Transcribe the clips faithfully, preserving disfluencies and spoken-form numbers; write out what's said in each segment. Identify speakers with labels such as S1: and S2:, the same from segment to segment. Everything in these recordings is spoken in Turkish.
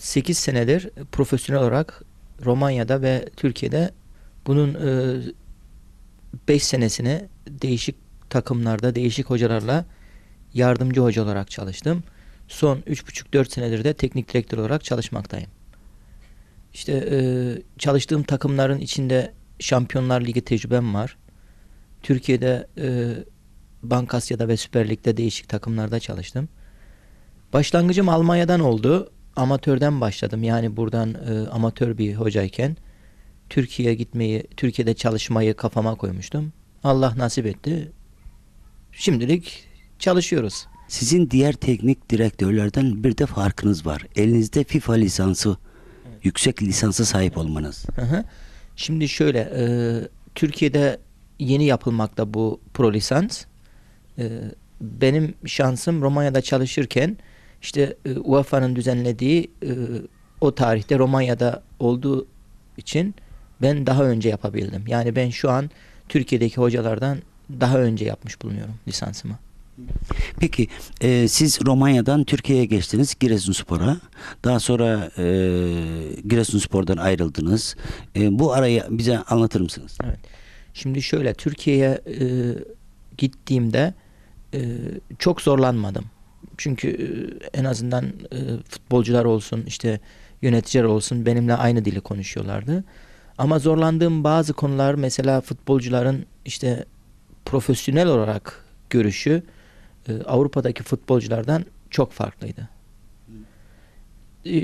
S1: sekiz senedir profesyonel olarak Romanya'da ve Türkiye'de bunun beş senesini değişik takımlarda, değişik hocalarla yardımcı hoca olarak çalıştım. Son üç buçuk dört senedir de teknik direktör olarak çalışmaktayım. İşte e, çalıştığım takımların içinde Şampiyonlar Ligi tecrübem var. Türkiye'de e, Bankasya'da ve Süper Lig'de değişik takımlarda çalıştım. Başlangıcım Almanya'dan oldu. Amatörden başladım. Yani buradan e, amatör bir hocayken Türkiye'ye gitmeyi, Türkiye'de çalışmayı kafama koymuştum. Allah nasip etti. Şimdilik çalışıyoruz.
S2: Sizin diğer teknik direktörlerden bir de farkınız var. Elinizde FIFA lisansı, evet. Yüksek lisansa sahip olmanız.
S1: Hı hı. Şimdi şöyle, e, Türkiye'de yeni yapılmakta bu pro lisans. E, benim şansım Romanya'da çalışırken işte e, U E F A'nın düzenlediği e, o tarihte Romanya'da olduğu için ben daha önce yapabildim. Yani ben şu an Türkiye'deki hocalardan daha önce yapmış bulunuyorum lisansımı.
S2: Peki e, siz Romanya'dan Türkiye'ye geçtiniz, Giresunspor'a. Daha sonra e, Giresunspor'dan ayrıldınız. E, bu arayı bize anlatır mısınız?
S1: Evet. Şimdi şöyle, Türkiye'ye e, gittiğimde e, çok zorlanmadım. Çünkü e, en azından e, futbolcular olsun, işte yöneticiler olsun benimle aynı dili konuşuyorlardı. Ama zorlandığım bazı konular, mesela futbolcuların işte profesyonel olarak görüşü e, Avrupa'daki futbolculardan çok farklıydı. E,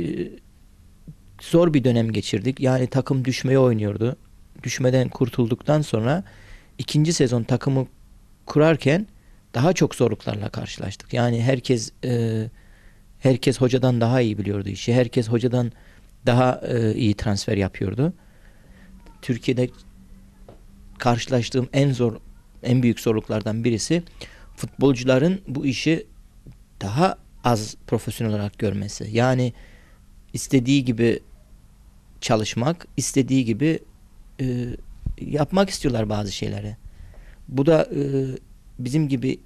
S1: zor bir dönem geçirdik. Yani takım düşmeye oynuyordu. Düşmeden kurtulduktan sonra ikinci sezon takımı kurarken daha çok zorluklarla karşılaştık. Yani herkes e, herkes hocadan daha iyi biliyordu işi. Herkes hocadan daha e, iyi transfer yapıyordu. Türkiye'de karşılaştığım en zor, en büyük zorluklardan birisi futbolcuların bu işi daha az profesyonel olarak görmesi. Yani istediği gibi çalışmak, istediği gibi e, yapmak istiyorlar bazı şeyleri. Bu da e, bizim gibi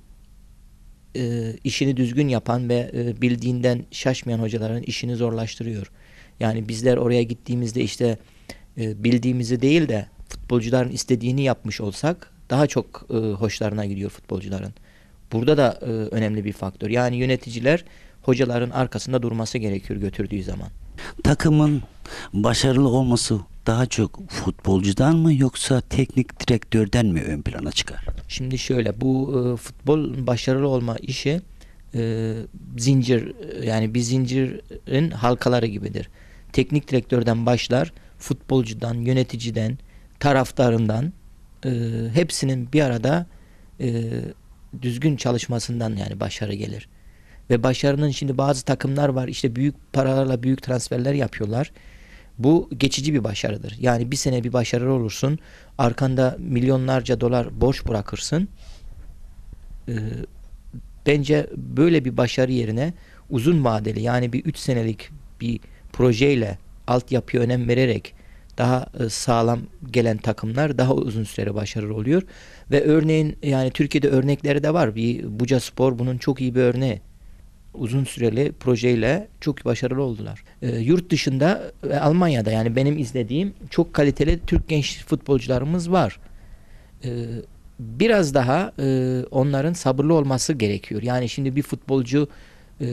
S1: e, işini düzgün yapan ve e, bildiğinden şaşmayan hocaların işini zorlaştırıyor. Yani bizler oraya gittiğimizde işte e, bildiğimizi değil de futbolcuların istediğini yapmış olsak daha çok e, hoşlarına gidiyor futbolcuların. Burada da e, önemli bir faktör. Yani yöneticiler hocaların arkasında durması gerekiyor götürdüğü zaman.
S2: Takımın başarılı olması daha çok futbolcudan mı yoksa teknik direktörden mi ön plana çıkar?
S1: Şimdi şöyle, bu e, futbol başarılı olma işi e, zincir, yani bir zincirin halkaları gibidir. Teknik direktörden başlar, futbolcudan, yöneticiden, taraftarından e, hepsinin bir arada e, düzgün çalışmasından yani başarı gelir. Ve başarının, şimdi bazı takımlar var, işte büyük paralarla büyük transferler yapıyorlar. Bu geçici bir başarıdır. Yani bir sene bir başarılı olursun, arkanda milyonlarca dolar borç bırakırsın. Ee, bence böyle bir başarı yerine uzun vadeli, yani bir üç senelik bir projeyle, altyapıya önem vererek daha e, sağlam gelen takımlar daha uzun süreli başarılı oluyor. Ve örneğin, yani Türkiye'de örnekleri de var. Bir Bucaspor bunun çok iyi bir örneği. Uzun süreli projeyle çok başarılı oldular. E, yurt dışında ve Almanya'da, yani benim izlediğim çok kaliteli Türk genç futbolcularımız var. E, biraz daha e, onların sabırlı olması gerekiyor. Yani şimdi bir futbolcu e,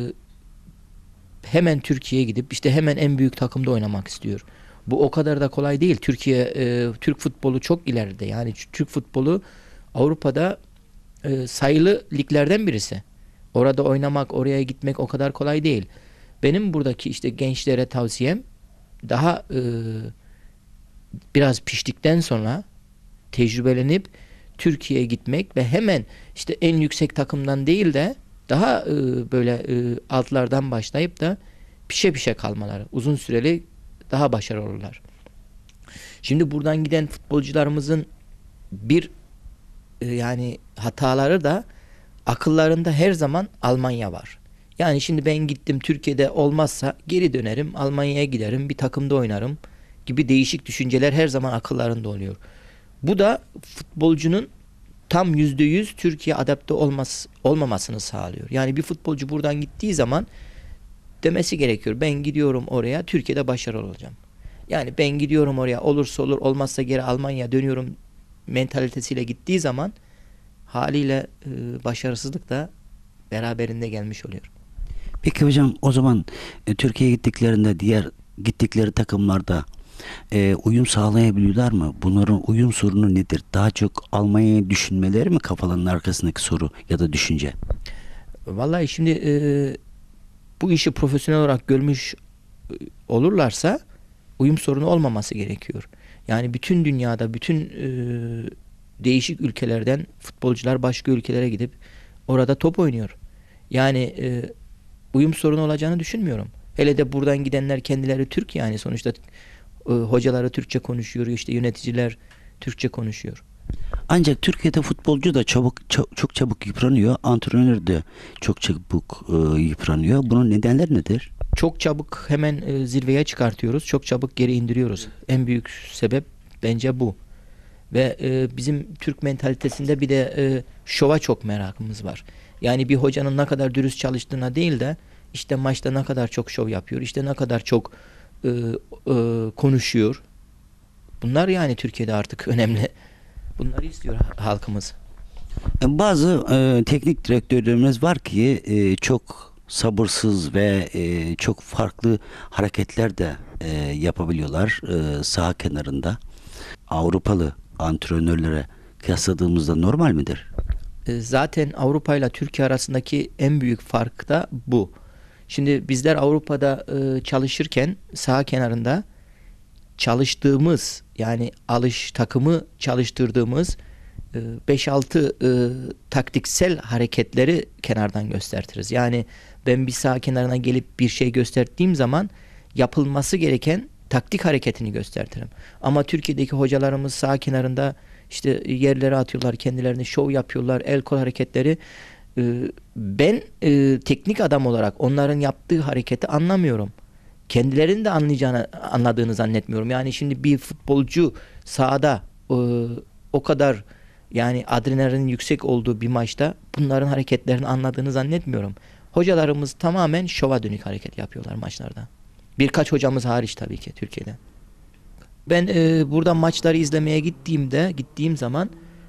S1: hemen Türkiye'ye gidip işte hemen en büyük takımda oynamak istiyor. Bu o kadar da kolay değil. Türkiye, e, Türk futbolu çok ileride. Yani Türk futbolu Avrupa'da e, sayılı liglerden birisi. Orada oynamak, oraya gitmek o kadar kolay değil. Benim buradaki işte gençlere tavsiyem, daha e, biraz piştikten sonra tecrübelenip Türkiye'ye gitmek ve hemen işte en yüksek takımdan değil de daha e, böyle e, altlardan başlayıp da pişe pişe kalmaları. Uzun süreli daha başarılı olurlar. Şimdi buradan giden futbolcularımızın bir e, yani hataları da, akıllarında her zaman Almanya var. Yani şimdi ben gittim, Türkiye'de olmazsa geri dönerim, Almanya'ya giderim, bir takımda oynarım gibi değişik düşünceler her zaman akıllarında oluyor. Bu da futbolcunun tam yüzde yüz Türkiye adapte olması, olmamasını sağlıyor. Yani bir futbolcu buradan gittiği zaman demesi gerekiyor. Ben gidiyorum oraya, Türkiye'de başarılı olacağım. Yani ben gidiyorum oraya, olursa olur, olmazsa geri Almanya dönüyorum mentalitesiyle gittiği zaman haliyle e, başarısızlık da beraberinde gelmiş oluyor.
S2: Peki hocam, o zaman e, Türkiye'ye gittiklerinde diğer gittikleri takımlarda e, uyum sağlayabiliyorlar mı? Bunların uyum sorunu nedir? Daha çok Almanya'yı düşünmeleri mi kafalarının arkasındaki soru ya da düşünce?
S1: Vallahi şimdi e, bu işi profesyonel olarak görmüş e, olurlarsa uyum sorunu olmaması gerekiyor. Yani bütün dünyada, bütün e, değişik ülkelerden futbolcular başka ülkelere gidip orada top oynuyor. Yani e, uyum sorunu olacağını düşünmüyorum. Hele de buradan gidenler kendileri Türk, yani sonuçta e, hocaları Türkçe konuşuyor, işte yöneticiler Türkçe konuşuyor.
S2: Ancak Türkiye'de futbolcu da çabuk ça- çok çabuk yıpranıyor. Antrenör de çok çabuk e, yıpranıyor. Bunun nedenleri nedir?
S1: Çok çabuk hemen e, zirveye çıkartıyoruz. Çok çabuk geri indiriyoruz. En büyük sebep bence bu. Ve e, bizim Türk mentalitesinde bir de e, şova çok merakımız var. Yani bir hocanın ne kadar dürüst çalıştığına değil de işte maçta ne kadar çok şov yapıyor, işte ne kadar çok e, e, konuşuyor. Bunlar yani Türkiye'de artık önemli. Bunları istiyor halkımız.
S2: E, Bazı e, teknik direktörlerimiz var ki e, çok sabırsız ve e, çok farklı hareketler de e, yapabiliyorlar e, saha kenarında. Avrupalı antrenörlere kıyasladığımızda normal midir?
S1: E, Zaten Avrupa ile Türkiye arasındaki en büyük fark da bu. Şimdi bizler Avrupa'da e, çalışırken saha kenarında çalıştığımız, yani alış takımı çalıştırdığımız e, beş altı e, taktiksel hareketleri kenardan gösteririz. Yani ben bir saha kenarına gelip bir şey gösterdiğim zaman yapılması gereken taktik hareketini gösteririm. Ama Türkiye'deki hocalarımız saha kenarında işte yerlere atıyorlar, kendilerini şov yapıyorlar, el kol hareketleri. E, Ben e, teknik adam olarak onların yaptığı hareketi anlamıyorum. Kendilerinin de anlayacağını, anladığını zannetmiyorum. Yani şimdi bir futbolcu sahada e, o kadar, yani adrenalin yüksek olduğu bir maçta bunların hareketlerini anladığını zannetmiyorum. Hocalarımız tamamen şova dönük hareket yapıyorlar maçlarda. Birkaç hocamız hariç tabii ki Türkiye'de. Ben e, burada maçları izlemeye gittiğimde, gittiğim zaman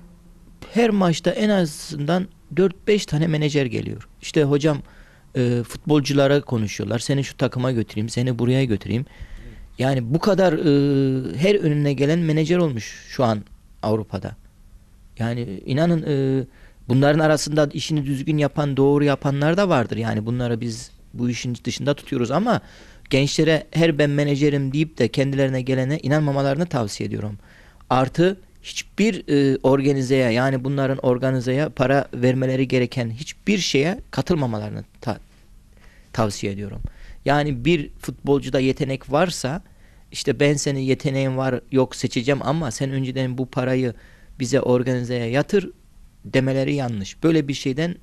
S1: her maçta en azından dört beş tane menajer geliyor. İşte hocam, e, futbolculara konuşuyorlar. Seni şu takıma götüreyim, seni buraya götüreyim. Yani bu kadar e, her önüne gelen menajer olmuş şu an Avrupa'da. Yani inanın e, bunların arasında işini düzgün yapan, doğru yapanlar da vardır. Yani bunları biz bu işin dışında tutuyoruz ama gençlere her ben menajerim deyip de kendilerine gelene inanmamalarını tavsiye ediyorum. Artı hiçbir e, organizeye, yani bunların organizeye para vermeleri gereken hiçbir şeye katılmamalarını ta- tavsiye ediyorum. Yani bir futbolcuda yetenek varsa işte ben senin yeteneğin var yok seçeceğim ama sen önceden bu parayı bize organizeye yatır demeleri yanlış. Böyle bir şeyden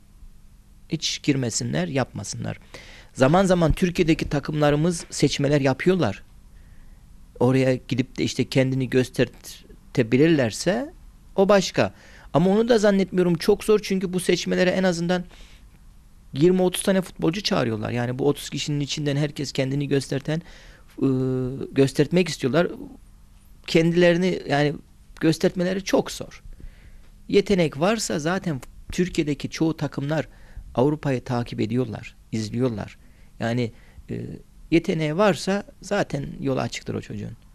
S1: hiç girmesinler, yapmasınlar. Zaman zaman Türkiye'deki takımlarımız seçmeler yapıyorlar. Oraya gidip de işte kendini göstertebilirlerse o başka. Ama onu da zannetmiyorum, çok zor, çünkü bu seçmelere en azından yirmi otuz tane futbolcu çağırıyorlar. Yani bu otuz kişinin içinden herkes kendini gösterten ıı, göstertmek istiyorlar. Kendilerini yani göstermeleri çok zor. Yetenek varsa zaten Türkiye'deki çoğu takımlar Avrupa'yı takip ediyorlar, izliyorlar. Yani e, yeteneği varsa zaten yolu açıktır o çocuğun.